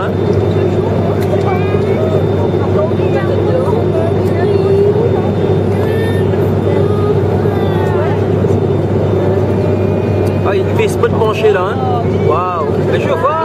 Hein. Ah, il y a une Vespa de pencher là. Hein. Waouh. Mais je vois.